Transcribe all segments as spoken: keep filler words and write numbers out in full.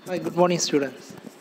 Hi, good morning, students.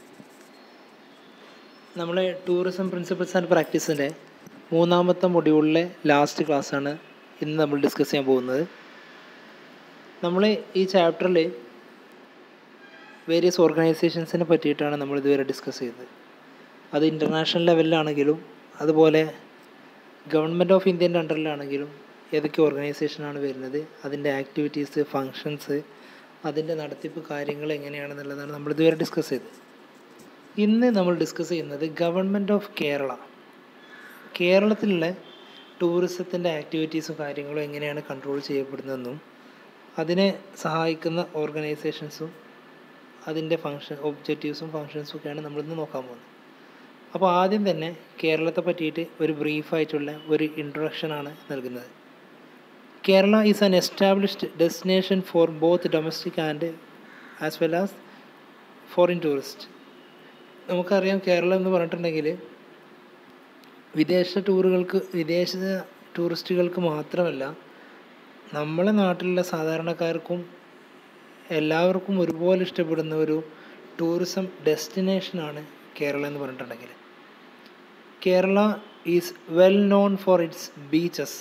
നമ്മളെ tourism principles and പ്രാക്ടീസിൻ്റെ മൂന്നാമത്തെ മൊഡ്യൂളിലെ ലാസ്റ്റ് ക്ലാസ്സാണ് ഇന്ന് നമ്മൾ ഡിസ്കസ് ചെയ്യാൻ പോകുന്നത്. നമ്മൾ ഈ ചാപ്റ്ററിൽ വേരിയസ് ഓർഗനൈസേഷൻസിനെ പറ്റിയിട്ടാണ് നമ്മൾ ഇതുവരെ ഡിസ്കസ് ചെയ്തത്. അത് ഇൻ്റർനാഷണൽ ലെവലിലാണെങ്കിലും അതുപോലെ ഗവൺമെൻറ് ഓഫ് ഇന്ത്യൻ്റെ അണ്ടറിലാണെങ്കിലും ഏതൊക്കെ ഓർഗനൈസേഷനാണ് വരുന്നത്, അതിൻ്റെ ആക്ടിവിറ്റീസ്, ഫങ്ഷൻസ്, അതിൻ്റെ നടത്തിപ്പ് കാര്യങ്ങൾ എങ്ങനെയാണെന്നുള്ളതാണ് നമ്മൾ ഇതുവരെ ഡിസ്കസ് ചെയ്തത്. ഇന്ന് നമ്മൾ ഡിസ്കസ് ചെയ്യുന്നത് ഗവൺമെൻറ് ഓഫ് കേരള, കേരളത്തിലുള്ള ടൂറിസത്തിൻ്റെ ആക്ടിവിറ്റീസും കാര്യങ്ങളും എങ്ങനെയാണ് കൺട്രോൾ ചെയ്യപ്പെടുന്നതെന്നും അതിനെ സഹായിക്കുന്ന ഓർഗനൈസേഷൻസും അതിൻ്റെ ഫങ്ഷൻ ഒബ്ജക്റ്റീവ്സും ഫങ്ഷൻസും ഒക്കെയാണ് നമ്മളിന്ന് നോക്കാൻ പോകുന്നത്. അപ്പോൾ ആദ്യം തന്നെ കേരളത്തെ പറ്റിയിട്ട് ഒരു ബ്രീഫായിട്ടുള്ള ഒരു ഇൻട്രൊഡക്ഷനാണ് നൽകുന്നത്. Kerala is an established destination for both domestic and as well as foreign tourist. നമുക്കറിയാം, കേരളം എന്ന് പറഞ്ഞിട്ടുണ്ടെങ്കിൽ വിദേശ ടൂറുകൾക്ക് വിദേശ ടൂറിസ്റ്റുകൾക്ക് മാത്രമല്ല, നമ്മളെ നാട്ടിലുള്ള സാധാരണക്കാർക്കും എല്ലാവർക്കും ഒരുപോലെ ഇഷ്ടപ്പെടുന്ന ഒരു ടൂറിസം ഡെസ്റ്റിനേഷനാണ് കേരളം എന്ന് പറഞ്ഞിട്ടുണ്ടെങ്കിൽ. Kerala is well known for its beaches,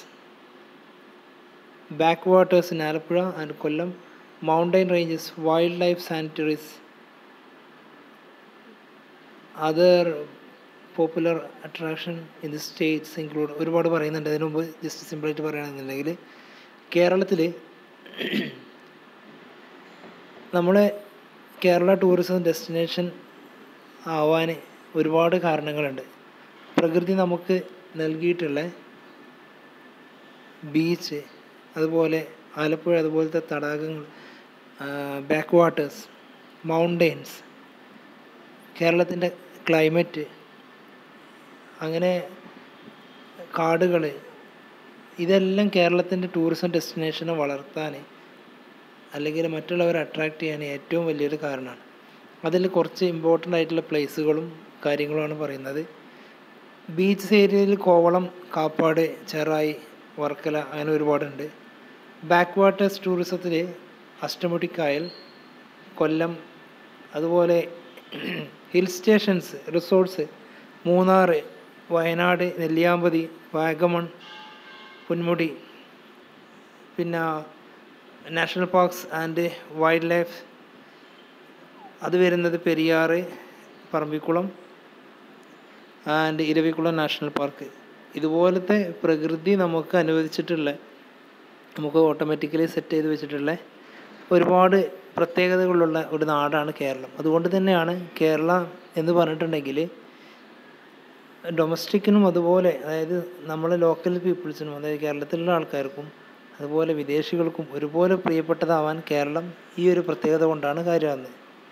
backwaters in Alappuzha and Kollam, mountain ranges, wildlife sanctuaries, other popular attraction in the states include. ഒരുപാട് പറയുന്നുണ്ട്. അതിന് മുമ്പ് ജസ്റ്റ് സിമ്പിളായിട്ട് പറയുകയാണെന്നുണ്ടെങ്കിൽ കേരളത്തിൽ നമ്മളെ കേരള ടൂറിസം ഡെസ്റ്റിനേഷൻ ആവാൻ ഒരുപാട് കാരണങ്ങളുണ്ട്. പ്രകൃതി നമുക്ക് നൽകിയിട്ടുള്ള ബീച്ച്, അതുപോലെ ആലപ്പുഴ അതുപോലത്തെ തടാകങ്ങൾ, ബാക്ക് വാട്ടേഴ്സ്, മൗണ്ടെയ്ൻസ്, കേരളത്തിൻ്റെ ക്ലൈമറ്റ്, അങ്ങനെ കാടുകൾ, ഇതെല്ലാം കേരളത്തിൻ്റെ ടൂറിസം ഡെസ്റ്റിനേഷനെ വളർത്താൻ അല്ലെങ്കിൽ മറ്റുള്ളവരെ അട്രാക്റ്റ് ചെയ്യാൻ ഏറ്റവും വലിയൊരു കാരണമാണ്. അതിൽ കുറച്ച് ഇമ്പോർട്ടൻ്റ് ആയിട്ടുള്ള പ്ലേസുകളും കാര്യങ്ങളുമാണ് പറയുന്നത്. ബീച്ച് ഏരിയയിൽ കോവളം, കാപ്പാട്, ചെറായി, വർക്കല, അങ്ങനെ ഒരുപാടുണ്ട്. ബാക്ക് വാട്ടേഴ്സ് ടൂറിസത്തിൽ അഷ്ടമുടിക്കായൽ, കൊല്ലം, അതുപോലെ hill stations, resorts, Munnar, Wayanad, Nelliyampathy, Vagamon, Ponmudi, പിന്നെ national parks and wildlife, അത് വരുന്നത് Periyar, Parambikulam and Eravikulam national park. ഇതുപോലത്തെ പ്രകൃതി നമുക്ക് അനുവദിച്ചിട്ടുള്ള, നമുക്ക് ഓട്ടോമാറ്റിക്കലി സെറ്റ് ചെയ്ത് വെച്ചിട്ടുള്ള ഒരുപാട് പ്രത്യേകതകളുള്ള ഒരു നാടാണ് കേരളം. അതുകൊണ്ട് തന്നെയാണ് കേരള എന്ന് പറഞ്ഞിട്ടുണ്ടെങ്കിൽ ഡൊമസ്റ്റിക്കിനും അതുപോലെ, അതായത് നമ്മളെ ലോക്കൽ പീപ്പിൾസിനും, അതായത് കേരളത്തിലുള്ള ആൾക്കാർക്കും അതുപോലെ വിദേശികൾക്കും ഒരുപോലെ പ്രിയപ്പെട്ടതാവാൻ കേരളം ഈ ഒരു പ്രത്യേകത കൊണ്ടാണ് കാര്യമാകുന്നത്.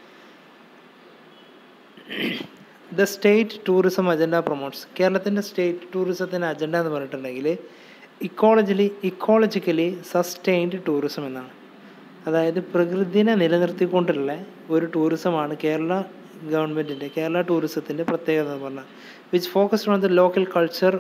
The state tourism agenda promotes. കേരളത്തിൻ്റെ സ്റ്റേറ്റ് ടൂറിസത്തിൻ്റെ അജണ്ട എന്ന് പറഞ്ഞിട്ടുണ്ടെങ്കിൽ ഇക്കോളജിലി ഇക്കോളജിക്കലി സസ്റ്റെയിൻഡ് ടൂറിസം എന്നാണ്. അതായത് പ്രകൃതിനെ നിലനിർത്തിക്കൊണ്ടുള്ള ഒരു ടൂറിസമാണ് കേരള ഗവൺമെൻറ്റിൻ്റെ കേരള ടൂറിസത്തിൻ്റെ പ്രത്യേകത എന്ന് പറഞ്ഞാൽ. Which focused on the local culture,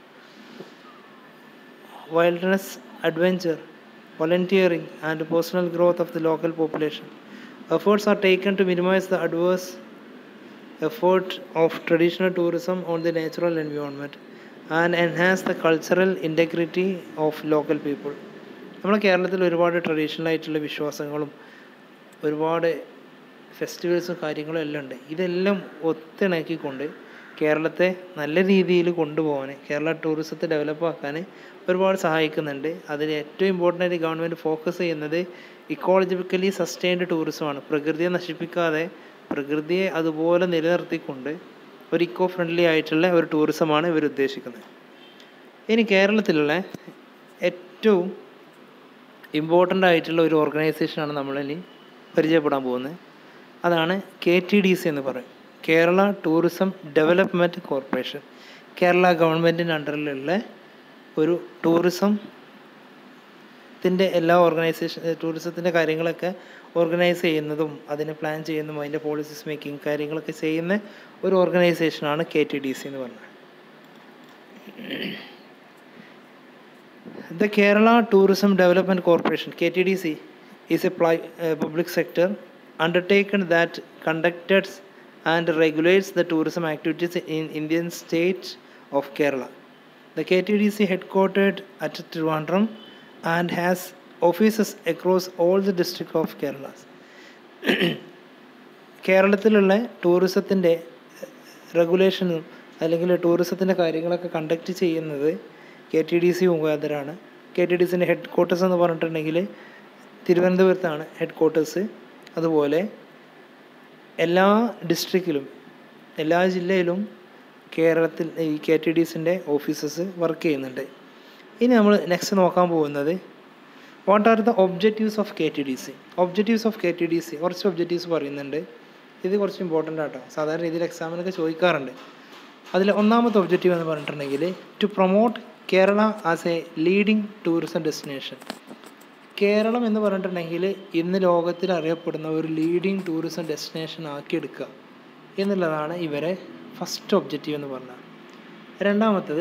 wildness, adventure, volunteering and personal growth of the local population. Efforts are taken to minimize the adverse effort of traditional tourism on the natural environment and enhance the cultural integrity of local people. നമ്മുടെ കേരളത്തിൽ ഒരുപാട് traditional ആയിട്ടുള്ള വിശ്വാസങ്ങളും ഒരുപാട് ഫെസ്റ്റിവൽസും കാര്യങ്ങളും എല്ലാം ഉണ്ട്. ഇതെല്ലാം ഒത്തിണക്കിക്കൊണ്ട് കേരളത്തെ നല്ല രീതിയിൽ കൊണ്ടുപോകാൻ, കേരള ടൂറിസത്തെ ഡെവലപ്പാക്കാൻ ഒരുപാട് സഹായിക്കുന്നുണ്ട്. അതിൽ ഏറ്റവും ഇമ്പോർട്ടൻ്റ് ആയിട്ട് ഗവൺമെൻറ് ഫോക്കസ് ചെയ്യുന്നത് ഇക്കോളജിക്കലി സസ്റ്റെയിൻഡ് ടൂറിസമാണ്. പ്രകൃതിയെ നശിപ്പിക്കാതെ പ്രകൃതിയെ അതുപോലെ നിലനിർത്തിക്കൊണ്ട് ഒരു ഇക്കോ ഫ്രണ്ട്ലി ആയിട്ടുള്ള ഒരു ടൂറിസമാണ് ഇവർ ഉദ്ദേശിക്കുന്നത്. ഇനി കേരളത്തിലുള്ള ഏറ്റവും ഇമ്പോർട്ടൻ്റ് ആയിട്ടുള്ള ഒരു ഓർഗനൈസേഷനാണ് നമ്മളിനി പരിചയപ്പെടാൻ പോകുന്നത്. അതാണ് കെ ടി ഡി സി എന്ന് പറയും, Kerala tourism development corporation. Kerala ഗവൺമെൻറ്റിൻ്റെ അണ്ടറിലുള്ള ഒരു ടൂറിസത്തിൻ്റെ എല്ലാ ഓർഗനൈസേഷൻ ടൂറിസത്തിൻ്റെ കാര്യങ്ങളൊക്കെ ഓർഗനൈസ് ചെയ്യുന്നതും അതിനെ പ്ലാൻ ചെയ്യുന്നതും അതിൻ്റെ പോളിസീസ് മേക്കിംഗ് കാര്യങ്ങളൊക്കെ ചെയ്യുന്ന ഒരു ഓർഗനൈസേഷനാണ് കെ ടി ഡി സി എന്ന് പറഞ്ഞത്. The Kerala Tourism Development Corporation, K T D C, is a pli- uh, public sector undertaken that conducts and regulates the tourism activities in Indian state of Kerala. The K T D C headquartered at Trivandrum and has offices across all the districts of Kerala. കേരളത്തിലുള്ള ടൂറിസത്തിൻ്റെ റെഗുലേഷനും അല്ലെങ്കിൽ ടൂറിസത്തിൻ്റെ കാര്യങ്ങളൊക്കെ conduct ചെയ്യുന്നത് K T D C മുഖാന്തരമാണ്. K T D സിൻ്റെ headquarters എന്ന് പറഞ്ഞിട്ടുണ്ടെങ്കിൽ തിരുവനന്തപുരത്താണ് head quarters. അതുപോലെ എല്ലാ ഡിസ്ട്രിക്റ്റിലും എല്ലാ ജില്ലയിലും കേരളത്തിൽ ഈ കെ ടി ഡി സിൻ്റെ ഓഫീസസ് വർക്ക് ചെയ്യുന്നുണ്ട്. ഇനി നമ്മൾ നെക്സ്റ്റ് നോക്കാൻ പോകുന്നത് what are the objectives of K T D C. Objectives of K T D C കുറച്ച് ഒബ്ജക്റ്റീവ്സ് പറയുന്നുണ്ട്. ഇത് കുറച്ച് ഇമ്പോർട്ടൻ്റ് ആട്ടോ, സാധാരണ രീതിയിൽ എക്സാമിനൊക്കെ ചോദിക്കാറുണ്ട്. അതിൽ ഒന്നാമത്തെ ഒബ്ജക്റ്റീവ് എന്ന് പറഞ്ഞിട്ടുണ്ടെങ്കിൽ to promote Kerala as a leading tourism destination. Keralam എന്ന് പറഞ്ഞിട്ടുണ്ടെങ്കിൽ ഇന്ന് ലോകത്തിൽ അറിയപ്പെടുന്ന ഒരു ലീഡിങ് ടൂറിസം ഡെസ്റ്റിനേഷൻ ആക്കിയെടുക്കുക എന്നുള്ളതാണ് ഇവരെ ഫസ്റ്റ് ഒബ്ജക്റ്റീവ് എന്ന് പറഞ്ഞാൽ. രണ്ടാമത്തത്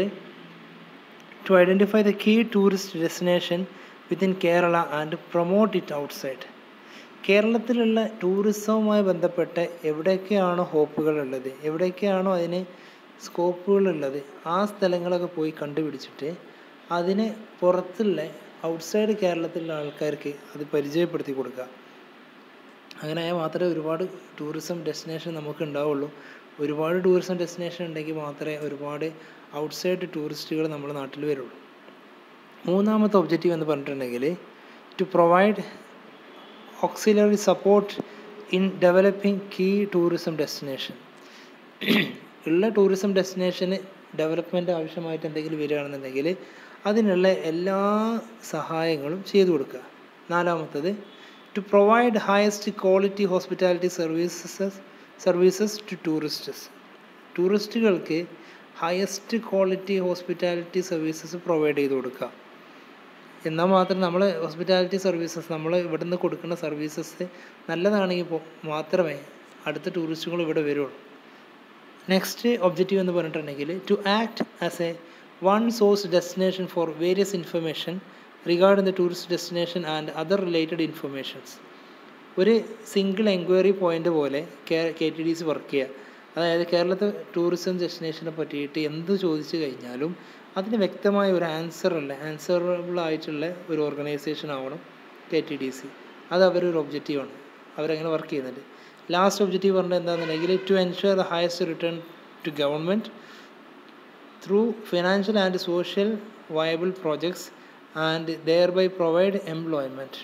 to identify the key tourist destination within Kerala and promote it outside. കേരളത്തിലുള്ള ടൂറിസവുമായി ബന്ധപ്പെട്ട് എവിടെയൊക്കെയാണോ ഹോപ്പുകളുള്ളത്, എവിടെയൊക്കെയാണോ അതിന് സ്കോപ്പുകളുള്ളത്, ആ സ്ഥലങ്ങളൊക്കെ പോയി കണ്ടുപിടിച്ചിട്ട് അതിന് പുറത്തുള്ള ഔട്ട്സൈഡ് കേരളത്തിലുള്ള ആൾക്കാർക്ക് അത് പരിചയപ്പെടുത്തി കൊടുക്കുക. അങ്ങനെ ആയാൽ മാത്രമേ ഒരുപാട് ടൂറിസം ഡെസ്റ്റിനേഷൻ നമുക്ക് ഉണ്ടാവുള്ളൂ. ഒരുപാട് ടൂറിസം ഡെസ്റ്റിനേഷൻ ഉണ്ടെങ്കിൽ മാത്രമേ ഒരുപാട് ഔട്ട്സൈഡ് ടൂറിസ്റ്റുകൾ നമ്മുടെ നാട്ടിൽ വരുള്ളൂ. മൂന്നാമത്തെ ഒബ്ജക്റ്റീവ് എന്ന് പറഞ്ഞിട്ടുണ്ടെങ്കിൽ to provide auxiliary support in developing key tourism destination. ഉള്ള ടൂറിസം ഡെസ്റ്റിനേഷന് ഡെവലപ്മെൻറ്റ് ആവശ്യമായിട്ട് എന്തെങ്കിലും വരികയാണെന്നുണ്ടെങ്കിൽ അതിനുള്ള എല്ലാ സഹായങ്ങളും ചെയ്തു കൊടുക്കുക. നാലാമത്തത് to provide highest quality hospitality services services to tourists. ടൂറിസ്റ്റുകൾക്ക് highest quality hospitality services provide ചെയ്ത് കൊടുക്കുക. എന്നാൽ മാത്രം നമ്മൾ ഹോസ്പിറ്റാലിറ്റി സർവീസസ് നമ്മൾ ഇവിടെ നിന്ന് കൊടുക്കുന്ന സർവീസസ് നല്ലതാണെങ്കിൽ മാത്രമേ അടുത്ത ടൂറിസ്റ്റുകൾ ഇവിടെ വരുള്ളൂ. നെക്സ്റ്റ് ഒബ്ജക്റ്റീവ് എന്ന് പറഞ്ഞിട്ടുണ്ടെങ്കിൽ to act as a one source destination for various information regarding the tourist destination and other related informations. ഒരു സിംഗിൾ എൻക്വയറി പോയിൻ്റ് പോലെ K K T D C work ചെയ്യുക. അതായത് കേരളത്തെ ടൂറിസം ഡെസ്റ്റിനേഷനെ പറ്റിയിട്ട് എന്ത് ചോദിച്ചു കഴിഞ്ഞാലും അതിന് വ്യക്തമായ ഒരു ആൻസർ അല്ല ആൻസറബിൾ ആയിട്ടുള്ള ഒരു ഓർഗനൈസേഷൻ ആവണം കെ ടി ഡി സി. അത് അവരൊരു ഒബ്ജക്റ്റീവാണ്, അവരങ്ങനെ വർക്ക് ചെയ്യുന്നുണ്ട്. ലാസ്റ്റ് ഒബ്ജക്റ്റീവ് പറഞ്ഞാൽ എന്താണെന്നുണ്ടെങ്കിൽ to ensure the highest return to government through financial and social viable projects and thereby provide employment.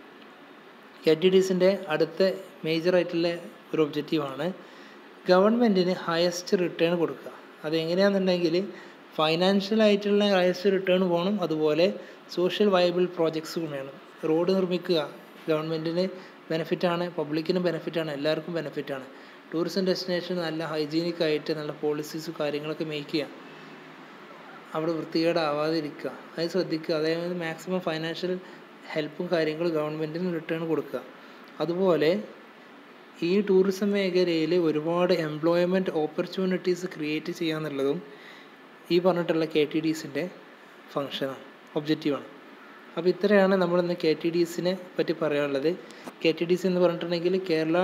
K T D സിൻ്റെ അടുത്ത മേജറായിട്ടുള്ള ഒരു ഒബ്ജക്റ്റീവാണ് ഗവൺമെൻറ്റിന് ഹയസ്റ്റ് റിട്ടേൺ കൊടുക്കുക. അതെങ്ങനെയാണെന്നുണ്ടെങ്കിൽ ഫൈനാൻഷ്യലായിട്ടുള്ള ഹയസ്റ്റ് റിട്ടേൺ പോകണം, അതുപോലെ സോഷ്യൽ വയബിൾ പ്രോജക്ട്സും വേണം. റോഡ് നിർമ്മിക്കുക ഗവൺമെൻറ്റിന് ബെനിഫിറ്റാണ്, പബ്ലിക്കിന് ബെനിഫിറ്റാണ്, എല്ലാവർക്കും ബെനിഫിറ്റാണ്. ടൂറിസം ഡെസ്റ്റിനേഷൻ നല്ല ഹൈജീനിക് ആയിട്ട് നല്ല പോളിസീസും കാര്യങ്ങളൊക്കെ മേക്ക് ചെയ്യുക, അവിടെ വൃത്തികേടാവാതിരിക്കുക, അത് ശ്രദ്ധിക്കുക. അതായത് മാക്സിമം ഫൈനാൻഷ്യൽ ഹെൽപ്പും കാര്യങ്ങളും ഗവൺമെൻറ്റിന് റിട്ടേൺ കൊടുക്കുക. അതുപോലെ ഈ ടൂറിസം മേഖലയിൽ ഒരുപാട് എംപ്ലോയ്മെൻറ്റ് ഓപ്പർച്യൂണിറ്റീസ് ക്രിയേറ്റ് ചെയ്യുക എന്നുള്ളതും ഈ പറഞ്ഞിട്ടുള്ള കെ ടി ഡി സിൻ്റെ ഫങ്ഷനാണ്, ഒബ്ജക്റ്റീവാണ്. അപ്പോൾ ഇത്രയാണ് നമ്മളിന്ന് കെ ടി ഡി സിനെ പറ്റി പറയാനുള്ളത്. കെ ടി ഡി സി എന്ന് പറഞ്ഞിട്ടുണ്ടെങ്കിൽ കേരള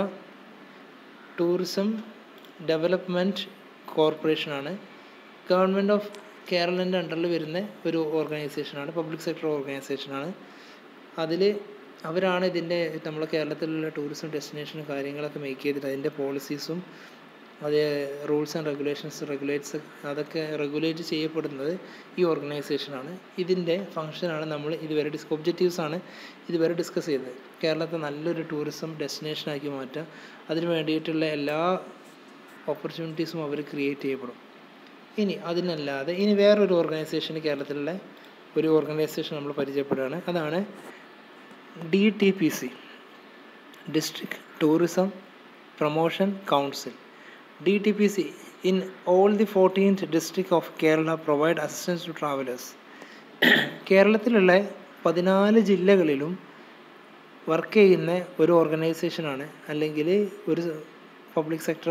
ടൂറിസം ഡെവലപ്മെൻറ്റ് കോർപ്പറേഷനാണ്. ഗവൺമെൻറ് ഓഫ് കേരളൻ്റെ അണ്ടറിൽ വരുന്ന ഒരു ഓർഗനൈസേഷനാണ്, പബ്ലിക് സെക്ടർ ഓർഗനൈസേഷനാണ്. അതിൽ അവരാണ് ഇതിൻ്റെ നമ്മളെ കേരളത്തിലുള്ള ടൂറിസം ഡെസ്റ്റിനേഷനും കാര്യങ്ങളൊക്കെ മേക്ക് ചെയ്തിട്ട് അതിൻ്റെ പോളിസീസും അത് റൂൾസ് ആൻഡ് റെഗുലേഷൻസ് റെഗുലേറ്റ്സ് അതൊക്കെ റെഗുലേറ്റ് ചെയ്യപ്പെടുന്നത് ഈ ഓർഗനൈസേഷനാണ്. ഇതിൻ്റെ ഫങ്ഷനാണ് നമ്മൾ ഇതുവരെ ഡിസ് ഒബ്ജക്റ്റീവ്സാണ് ഇതുവരെ ഡിസ്കസ് ചെയ്തത്. കേരളത്തെ നല്ലൊരു ടൂറിസം ഡെസ്റ്റിനേഷനാക്കി മാറ്റുക, അതിന് വേണ്ടിയിട്ടുള്ള എല്ലാ ഓപ്പർച്യൂണിറ്റീസും അവർ ക്രിയേറ്റ് ചെയ്യപ്പെടും. ഇനി അതിനല്ലാതെ ഇനി വേറൊരു ഓർഗനൈസേഷൻ കേരളത്തിലുള്ള ഒരു ഓർഗനൈസേഷൻ നമ്മൾ പരിചയപ്പെടുകയാണ്. അതാണ് D T P C, district tourism promotion council. D T P C in all the fourteenth district of Kerala provide assistance to travelers. കേരളത്തിലുള്ള പതിനാല് ജില്ലകളിലും വർക്ക് ചെയ്യുന്ന ഒരു ഓർഗനൈസേഷനാണ്, അല്ലെങ്കിൽ ഒരു പബ്ലിക് സെക്ടർ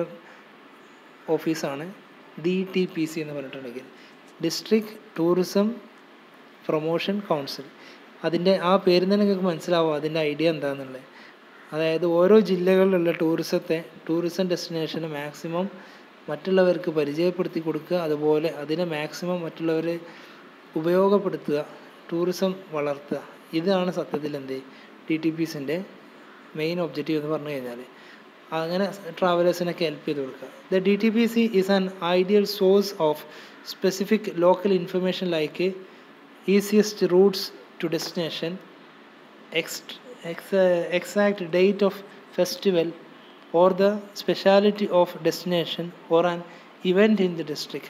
ഓഫീസാണ് ഡി ടി പി സി എന്ന് പറഞ്ഞിട്ടുണ്ടെങ്കിൽ ഡിസ്ട്രിക്ട് ടൂറിസം പ്രൊമോഷൻ കൗൺസിൽ. അതിൻ്റെ ആ പേര് തന്നെ നിങ്ങൾക്ക് മനസ്സിലാവും അതിൻ്റെ ഐഡിയ എന്താണെന്നുള്ളത്. അതായത് ഓരോ ജില്ലകളിലുള്ള ടൂറിസത്തെ ടൂറിസം ഡെസ്റ്റിനേഷന് മാക്സിമം മറ്റുള്ളവർക്ക് പരിചയപ്പെടുത്തി കൊടുക്കുക, അതുപോലെ അതിനെ മാക്സിമം മറ്റുള്ളവർ ഉപയോഗപ്പെടുത്തുക, ടൂറിസം വളർത്തുക. ഇതാണ് സത്യത്തിൽ എന്ത് ഡി ടി പി സിൻ്റെ മെയിൻ ഒബ്ജക്റ്റീവ് എന്ന് പറഞ്ഞു കഴിഞ്ഞാൽ. അങ്ങനെ ട്രാവലേഴ്സിനൊക്കെ ഹെൽപ്പ് ചെയ്ത് കൊടുക്കുക. The D T P C is an ideal source of specific local information like easiest routes to destination, എക്സ്റ്റ് എക്സ് exact date of festival or the speciality of destination or an event in the district.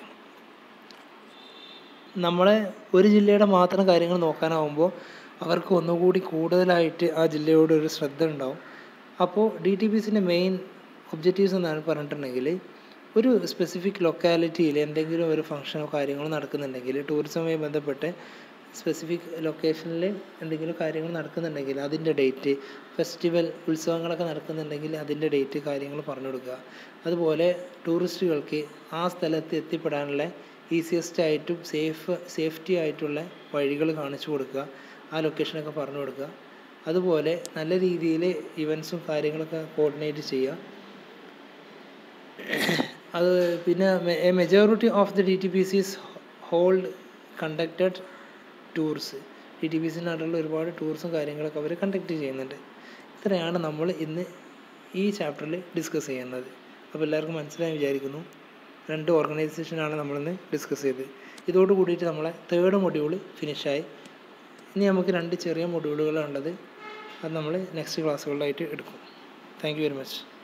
നമ്മളെ ഒരു ജില്ലയുടെ മാത്രം കാര്യങ്ങൾ നോക്കാനാവുമ്പോൾ അവർക്ക് ഒന്നുകൂടി കൂടുതലായിട്ട് ആ ജില്ലയോട് ഒരു ശ്രദ്ധ ഉണ്ടാവും. അപ്പോൾ ഡി ടി പി സിൻ്റെ മെയിൻ ഒബ്ജക്റ്റീവ്സ് എന്നാണ് പറഞ്ഞിട്ടുണ്ടെങ്കിൽ, ഒരു സ്പെസിഫിക് ലൊക്കാലിറ്റിയിൽ എന്തെങ്കിലും ഒരു ഫംഗ്ഷനോ കാര്യങ്ങളോ നടക്കുന്നുണ്ടെങ്കിൽ, ടൂറിസവുമായി ബന്ധപ്പെട്ട് സ്പെസിഫിക് ലൊക്കേഷനിൽ എന്തെങ്കിലും കാര്യങ്ങൾ നടക്കുന്നുണ്ടെങ്കിൽ അതിൻ്റെ ഡേറ്റ്, ഫെസ്റ്റിവൽ ഉത്സവങ്ങളൊക്കെ നടക്കുന്നുണ്ടെങ്കിൽ അതിൻ്റെ ഡേറ്റ് കാര്യങ്ങൾ പറഞ്ഞു കൊടുക്കുക. അതുപോലെ ടൂറിസ്റ്റുകൾക്ക് ആ സ്ഥലത്ത് എത്തിപ്പെടാനുള്ള ഈസിയസ്റ്റ് ആയിട്ടും സേഫ് സേഫ്റ്റി ആയിട്ടുള്ള വഴികൾ കാണിച്ചു കൊടുക്കുക, ആ ലൊക്കേഷനൊക്കെ പറഞ്ഞു കൊടുക്കുക. അതുപോലെ നല്ല രീതിയിൽ ഇവൻറ്റ്സും കാര്യങ്ങളൊക്കെ കോർഡിനേറ്റ് ചെയ്യുക. അത് പിന്നെ a majority of the D T P Cs hold conducted tours. D T P സിനായിട്ടുള്ള ഒരുപാട് ടൂർസും കാര്യങ്ങളൊക്കെ അവർ കണ്ടക്ട് ചെയ്യുന്നുണ്ട്. ഇത്രയാണ് നമ്മൾ ഇന്ന് ഈ ചാപ്റ്ററിൽ ഡിസ്കസ് ചെയ്യുന്നത്. അപ്പോൾ എല്ലാവർക്കും മനസ്സിലായി വിചാരിക്കുന്നു. രണ്ട് ഓർഗനൈസേഷനാണ് നമ്മളിന്ന് ഡിസ്കസ് ചെയ്തത്. ഇതോട് കൂടിയിട്ട് നമ്മളെ തേർഡ് മൊഡ്യൂൾ ഫിനിഷായി. ഇനി നമുക്ക് രണ്ട് ചെറിയ മൊഡ്യൂളുകളാണുള്ളത്. അത് നമ്മൾ നെക്സ്റ്റ് ക്ലാസ്സുകളിലായിട്ട് എടുക്കും. Thank you very much.